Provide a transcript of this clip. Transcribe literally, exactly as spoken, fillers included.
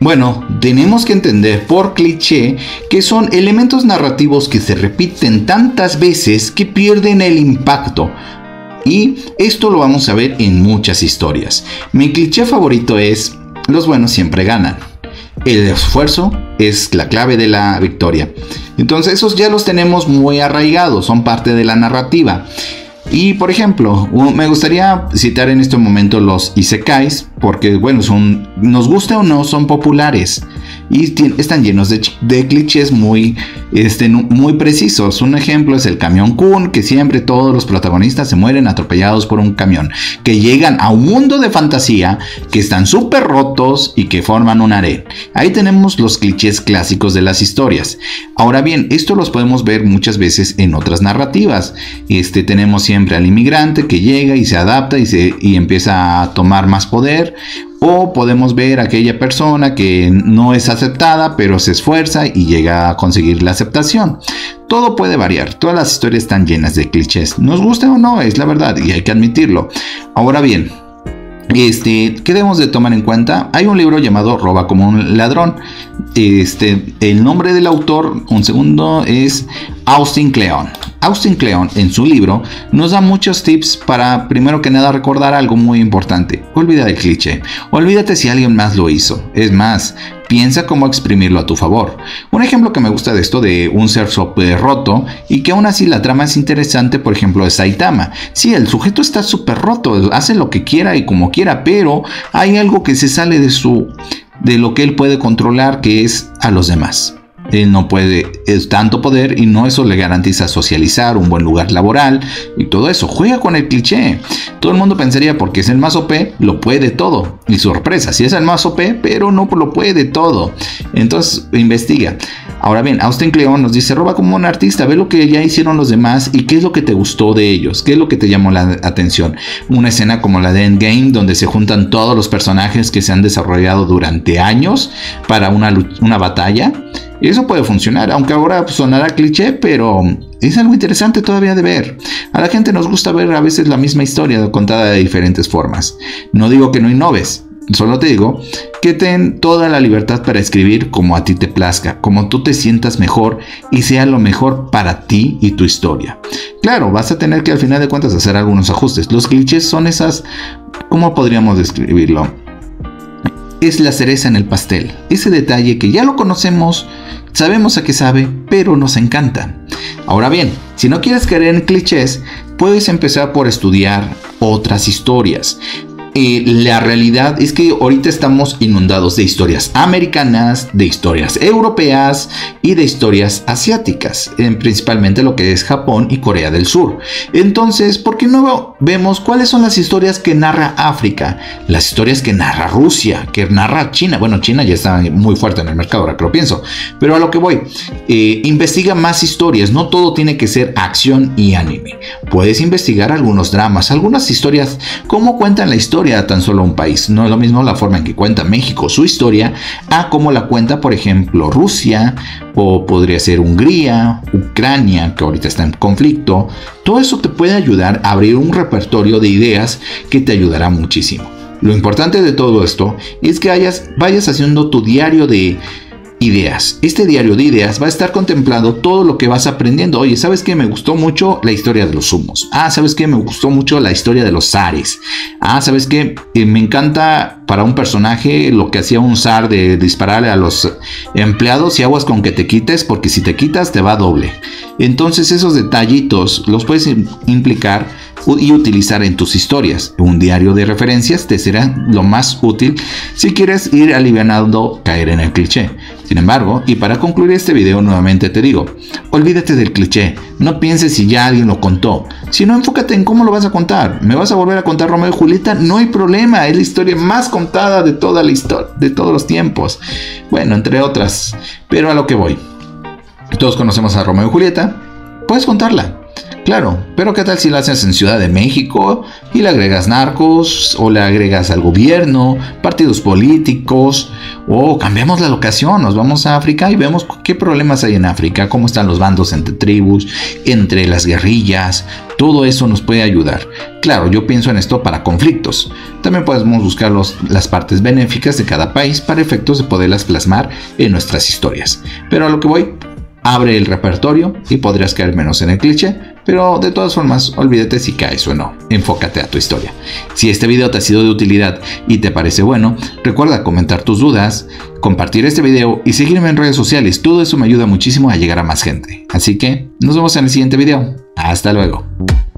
Bueno, tenemos que entender por cliché que son elementos narrativos que se repiten tantas veces que pierden el impacto. Y esto lo vamos a ver en muchas historias. Mi cliché favorito es: los buenos siempre ganan. El esfuerzo es la clave de la victoria. Entonces esos ya los tenemos muy arraigados, son parte de la narrativa. Y por ejemplo, me gustaría citar en este momento los isekais, porque bueno, son, nos guste o no, son populares y están llenos de, de clichés muy, este, muy precisos. Un ejemplo es el camión Kun, que siempre todos los protagonistas se mueren atropellados por un camión, que llegan a un mundo de fantasía, que están súper rotos y que forman un harén. Ahí tenemos los clichés clásicos de las historias. Ahora bien, esto los podemos ver muchas veces en otras narrativas. Este, tenemos siempre al inmigrante que llega y se adapta y, se, y empieza a tomar más poder. O podemos ver a aquella persona que no es aceptada, pero se esfuerza y llega a conseguir la aceptación. Todo puede variar, todas las historias están llenas de clichés. Nos guste o no, es la verdad y hay que admitirlo. Ahora bien, Este, ¿qué debemos de tomar en cuenta? Hay un libro llamado Roba como un ladrón. Este, el nombre del autor, un segundo, es Austin Kleon. Austin Kleon, en su libro, nos da muchos tips para, primero que nada, recordar algo muy importante. Olvida el cliché. Olvídate si alguien más lo hizo. Es más, piensa cómo exprimirlo a tu favor. Un ejemplo que me gusta de esto, de un ser súper roto y que aún así la trama es interesante, por ejemplo, es Saitama. Sí, el sujeto está súper roto, hace lo que quiera y como quiera, pero hay algo que se sale de su, de lo que él puede controlar, que es a los demás. Él no puede, es tanto poder y no eso le garantiza socializar, un buen lugar laboral y todo eso. Juega con el cliché. Todo el mundo pensaría, porque es el más O P, lo puede todo. Y sorpresa, si es el más O P, pero no lo puede todo. Entonces investiga. Ahora bien, Austin Kleon nos dice: roba como un artista, ve lo que ya hicieron los demás y qué es lo que te gustó de ellos, qué es lo que te llamó la atención. Una escena como la de Endgame, donde se juntan todos los personajes que se han desarrollado durante años para una, una batalla. Eso puede funcionar, aunque ahora sonará cliché, pero es algo interesante todavía de ver. A la gente nos gusta ver a veces la misma historia contada de diferentes formas. No digo que no innoves, solo te digo que ten toda la libertad para escribir como a ti te plazca, como tú te sientas mejor y sea lo mejor para ti y tu historia. Claro, vas a tener que al final de cuentas hacer algunos ajustes. Los clichés son esas, ¿cómo podríamos describirlo? Es la cereza en el pastel, ese detalle que ya lo conocemos, sabemos a qué sabe, pero nos encanta. Ahora bien, si no quieres caer en clichés, puedes empezar por estudiar otras historias. Eh, la realidad es que ahorita estamos inundados de historias americanas, de historias europeas y de historias asiáticas, en principalmente lo que es Japón y Corea del Sur. Entonces, ¿por qué no vemos cuáles son las historias que narra África? Las historias que narra Rusia, que narra China. Bueno, China ya está muy fuerte en el mercado, ahora que lo pienso. Pero a lo que voy, eh, investiga más historias. No todo tiene que ser acción y anime. Puedes investigar algunos dramas, algunas historias, cómo cuentan la historia a tan solo un país. No es lo mismo la forma en que cuenta México su historia a cómo la cuenta, por ejemplo, Rusia, o podría ser Hungría, Ucrania, que ahorita está en conflicto. Todo eso te puede ayudar a abrir un repertorio de ideas que te ayudará muchísimo. Lo importante de todo esto es que hayas, vayas haciendo tu diario de ideas. Este diario de ideas va a estar contemplando todo lo que vas aprendiendo. Oye, ¿sabes qué? Me gustó mucho la historia de los sumos. Ah, ¿sabes qué? Me gustó mucho la historia de los zares. Ah, ¿sabes qué? Eh, me encanta para un personaje lo que hacía un zar de dispararle a los empleados, y aguas con que te quites, porque si te quitas te va doble. Entonces esos detallitos los puedes implicar y utilizar en tus historias. Un diario de referencias te será lo más útil si quieres ir alivianando caer en el cliché. Sin embargo, y para concluir este video, nuevamente te digo, olvídate del cliché. No pienses si ya alguien lo contó, sino enfócate en cómo lo vas a contar. ¿Me vas a volver a contar Romeo y Julieta? No hay problema, es la historia más contada de toda la historia, de todos los tiempos. Bueno, entre otras, pero a lo que voy. Todos conocemos a Romeo y Julieta, puedes contarla. Claro, pero ¿qué tal si lo haces en Ciudad de México y le agregas narcos o le agregas al gobierno, partidos políticos, o cambiamos la locación, nos vamos a África y vemos qué problemas hay en África, cómo están los bandos entre tribus, entre las guerrillas? Todo eso nos puede ayudar. Claro, yo pienso en esto para conflictos. También podemos buscar los, las partes benéficas de cada país para efectos de poderlas plasmar en nuestras historias. Pero a lo que voy, abre el repertorio y podrías caer menos en el cliché, pero de todas formas, olvídate si caes o no. Enfócate a tu historia. Si este video te ha sido de utilidad y te parece bueno, recuerda comentar tus dudas, compartir este video y seguirme en redes sociales. Todo eso me ayuda muchísimo a llegar a más gente. Así que nos vemos en el siguiente video. Hasta luego.